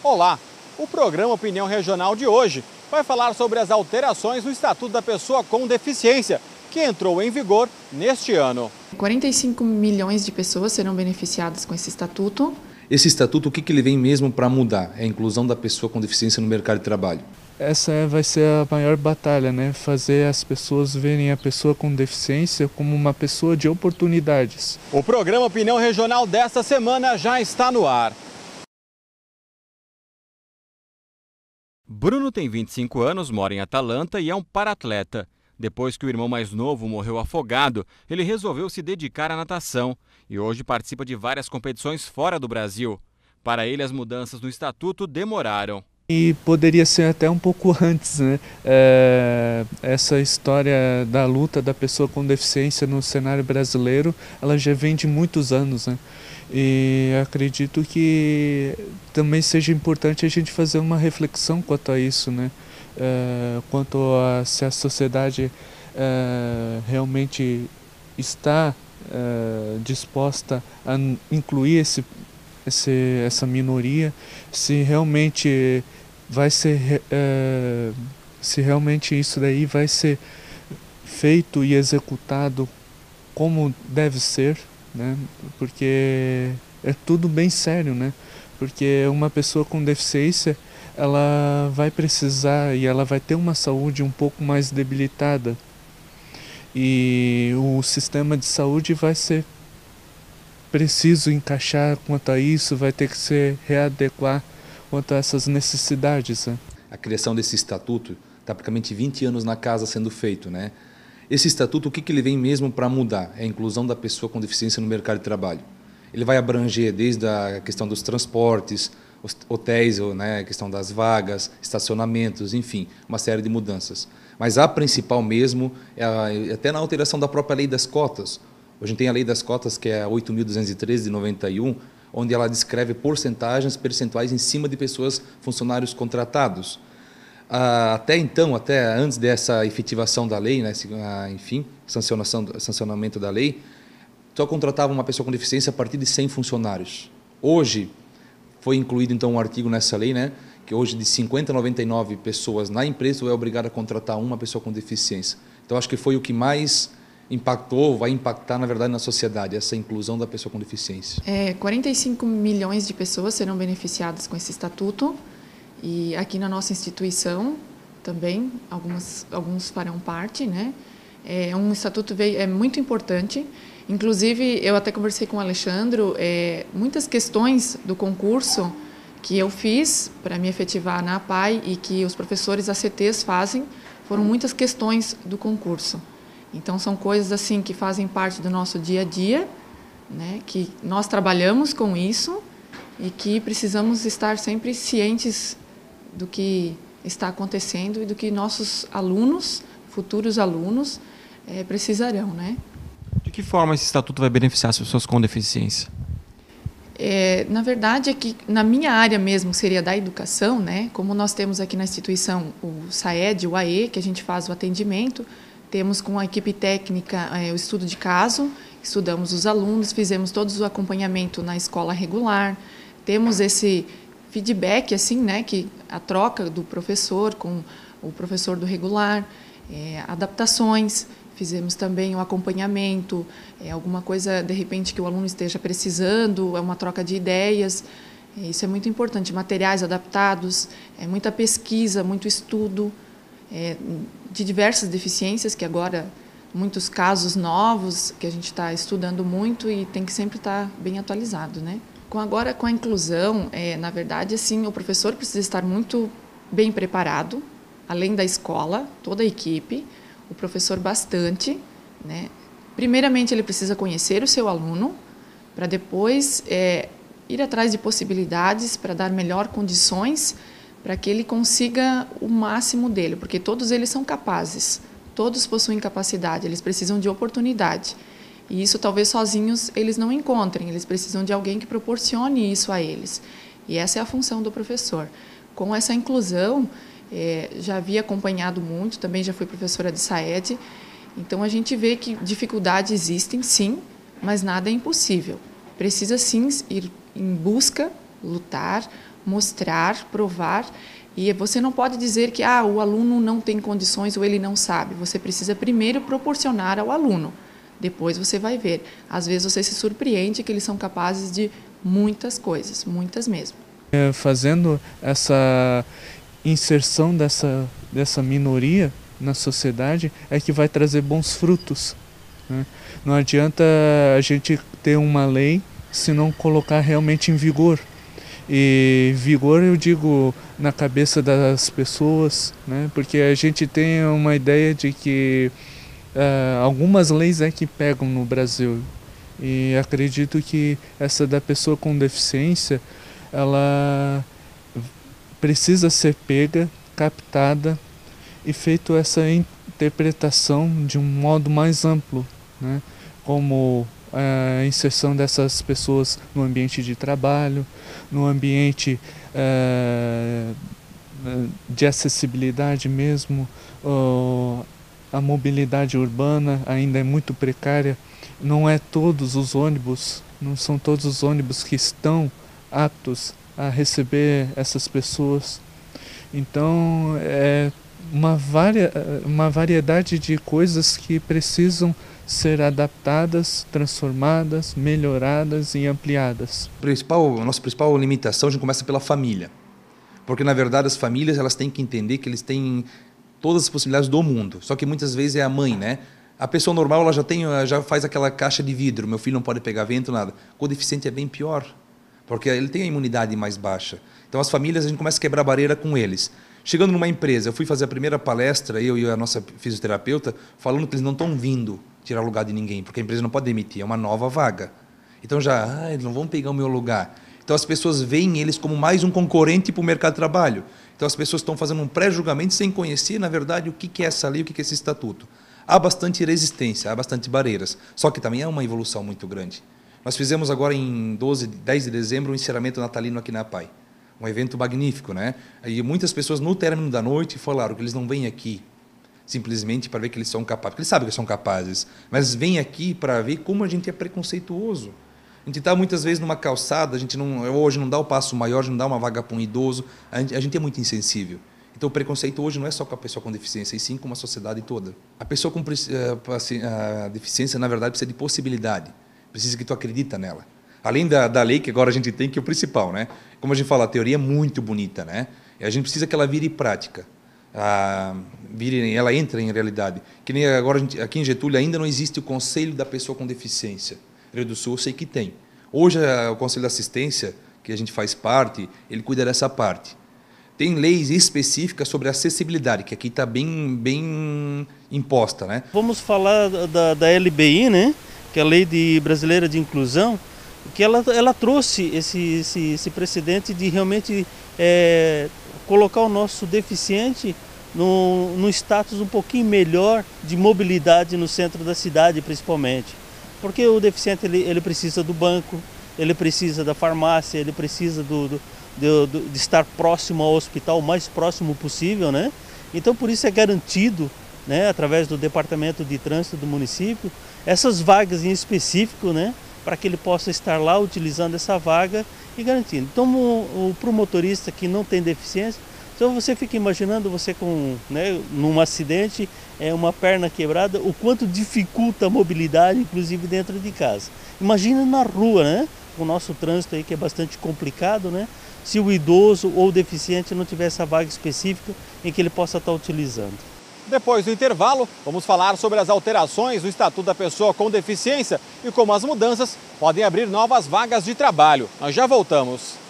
Olá! O programa Opinião Regional de hoje vai falar sobre as alterações no Estatuto da Pessoa com Deficiência, que entrou em vigor neste ano. 45 milhões de pessoas serão beneficiadas com esse estatuto. Esse estatuto, o que ele vem mesmo para mudar? É a inclusão da pessoa com deficiência no mercado de trabalho. Essa vai ser a maior batalha, né? Fazer as pessoas verem a pessoa com deficiência como uma pessoa de oportunidades. O programa Opinião Regional desta semana já está no ar. Bruno tem 25 anos, mora em Atalanta e é um paratleta. Depois que o irmão mais novo morreu afogado, ele resolveu se dedicar à natação e hoje participa de várias competições fora do Brasil. Para ele, as mudanças no estatuto demoraram. E poderia ser até um pouco antes, né? Essa história da luta da pessoa com deficiência no cenário brasileiro, ela já vem de muitos anos, né? E acredito que também seja importante a gente fazer uma reflexão quanto a isso, né? Quanto a se a sociedade realmente está disposta a incluir essa minoria, se realmente vai ser, se realmente isso daí vai ser feito e executado como deve ser, né? Porque é tudo bem sério, né? Porque uma pessoa com deficiência, ela vai precisar e ela vai ter uma saúde um pouco mais debilitada. E o sistema de saúde vai ser preciso encaixar quanto a isso, vai ter que se readequar quanto a essas necessidades, né? A criação desse estatuto está praticamente 20 anos na casa sendo feito, né? Esse estatuto, o que ele vem mesmo para mudar? É a inclusão da pessoa com deficiência no mercado de trabalho. Ele vai abranger desde a questão dos transportes, hotéis, né, a questão das vagas, estacionamentos, enfim, uma série de mudanças. Mas a principal mesmo é até na alteração da própria lei das cotas. Hoje a gente tem a lei das cotas, que é a 8.213 de 91, onde ela descreve porcentagens percentuais em cima de pessoas, funcionários contratados. Até então, até antes dessa efetivação da lei, né, enfim, sancionamento da lei, só contratava uma pessoa com deficiência a partir de 100 funcionários. Hoje, foi incluído então um artigo nessa lei, né, que hoje de 50 a 99 pessoas na empresa é obrigado a contratar uma pessoa com deficiência. Então, acho que foi o que mais impactou, vai impactar, na verdade, na sociedade, essa inclusão da pessoa com deficiência. 45 milhões de pessoas serão beneficiadas com esse estatuto. E aqui na nossa instituição também, alguns farão parte, né? Um estatuto é muito importante. Inclusive, eu até conversei com o Alexandre, muitas questões do concurso que eu fiz para me efetivar na APAE e que os professores ACTs fazem, foram muitas questões do concurso. Então, são coisas assim que fazem parte do nosso dia a dia, né? Que nós trabalhamos com isso e que precisamos estar sempre cientes do que está acontecendo e do que nossos alunos, futuros alunos, precisarão, né? De que forma esse estatuto vai beneficiar as pessoas com deficiência? Na verdade, é que na minha área mesmo, que seria da educação, né? Como nós temos aqui na instituição o SAED, o AE, que a gente faz o atendimento, temos com a equipe técnica o estudo de caso, estudamos os alunos, fizemos todo o acompanhamento na escola regular, temos esse feedback, assim, né, que a troca do professor com o professor do regular, adaptações, fizemos também o acompanhamento, alguma coisa, de repente, que o aluno esteja precisando, uma troca de ideias, isso é muito importante, materiais adaptados, muita pesquisa, muito estudo, de diversas deficiências, que agora, muitos casos novos, que a gente está estudando muito e tem que sempre estar bem atualizado, né? Agora, com a inclusão, na verdade, assim, o professor precisa estar muito bem preparado, além da escola, toda a equipe, o professor bastante, né? Primeiramente, ele precisa conhecer o seu aluno, para depois ir atrás de possibilidades para dar melhor condições para que ele consiga o máximo dele, porque todos eles são capazes, todos possuem capacidade, eles precisam de oportunidade. E isso talvez sozinhos eles não encontrem, eles precisam de alguém que proporcione isso a eles. E essa é a função do professor. Com essa inclusão, já havia acompanhado muito, também já fui professora de SAED, então a gente vê que dificuldades existem, sim, mas nada é impossível. Precisa, sim, ir em busca, lutar, mostrar, provar. E você não pode dizer que o aluno não tem condições ou ele não sabe. Você precisa primeiro proporcionar ao aluno. Depois você vai ver. Às vezes você se surpreende que eles são capazes de muitas coisas, muitas mesmo. Fazendo essa inserção dessa minoria na sociedade é que vai trazer bons frutos, né? Não adianta a gente ter uma lei se não colocar realmente em vigor. E vigor eu digo na cabeça das pessoas, né? Porque a gente tem uma ideia de que algumas leis que pegam no Brasil. E acredito que essa da pessoa com deficiência, ela precisa ser pega, captada e feito essa interpretação de um modo mais amplo, né? Como a inserção dessas pessoas no ambiente de trabalho, no ambiente de acessibilidade mesmo. A mobilidade urbana ainda é muito precária, não são todos os ônibus que estão aptos a receber essas pessoas. Então é uma variedade de coisas que precisam ser adaptadas, transformadas, melhoradas e ampliadas. A nossa principal limitação, a gente começa pela família. Porque, na verdade, as famílias elas têm que entender que eles têm todas as possibilidades do mundo. Só que muitas vezes é a mãe, né? A pessoa normal ela já faz aquela caixa de vidro. Meu filho não pode pegar vento, nada. Com o deficiente é bem pior, porque ele tem a imunidade mais baixa. Então, as famílias, a gente começa a quebrar barreira com eles. Chegando numa empresa, eu fui fazer a primeira palestra, eu e a nossa fisioterapeuta, falando que eles não estão vindo tirar o lugar de ninguém, porque a empresa não pode demitir, é uma nova vaga. Então eles não vão pegar o meu lugar. Então as pessoas veem eles como mais um concorrente para o mercado de trabalho. Então as pessoas estão fazendo um pré-julgamento sem conhecer, na verdade, o que é essa lei, o que é esse estatuto. Há bastante resistência, há bastante barreiras, só que também é uma evolução muito grande. Nós fizemos agora em 10 de dezembro um encerramento natalino aqui na APAI. Um evento magnífico, né? E muitas pessoas no término da noite falaram que eles não vêm aqui simplesmente para ver que eles são capazes, porque eles sabem que são capazes, mas vêm aqui para ver como a gente é preconceituoso. A gente está muitas vezes numa calçada, a gente hoje não dá o passo maior, a gente não dá uma vaga para um idoso, a gente é muito insensível. Então o preconceito hoje não é só com a pessoa com deficiência, e sim com a sociedade toda. A pessoa com a deficiência, na verdade, precisa de possibilidade, precisa que tu acredita nela. Além da lei que agora a gente tem, que é o principal, né? Como a gente fala, a teoria é muito bonita, né? E a gente precisa que ela vire prática. Ela entra em realidade. Que nem agora aqui em Getúlio ainda não existe o Conselho da Pessoa com Deficiência. Rio do Sul eu sei que tem. Hoje o Conselho de Assistência, que a gente faz parte, ele cuida dessa parte. Tem leis específicas sobre acessibilidade, que aqui está bem imposta, né? Vamos falar da LBI, né? Que é a Lei Brasileira de Inclusão, que ela trouxe esse precedente de realmente colocar o nosso deficiente no status um pouquinho melhor de mobilidade no centro da cidade, principalmente. Porque o deficiente ele precisa do banco, ele precisa da farmácia, ele precisa de estar próximo ao hospital, o mais próximo possível, né? Então por isso é garantido, né, através do Departamento de Trânsito do município, essas vagas em específico, né, para que ele possa estar lá utilizando essa vaga e garantindo. Então para o motorista que não tem deficiência, então você fica imaginando você num acidente, uma perna quebrada, o quanto dificulta a mobilidade, inclusive dentro de casa. Imagina na rua, né? Com o nosso trânsito aí que é bastante complicado, né? Se o idoso ou o deficiente não tiver essa vaga específica em que ele possa estar utilizando. Depois do intervalo, vamos falar sobre as alterações no Estatuto da Pessoa com Deficiência e como as mudanças podem abrir novas vagas de trabalho. Nós já voltamos.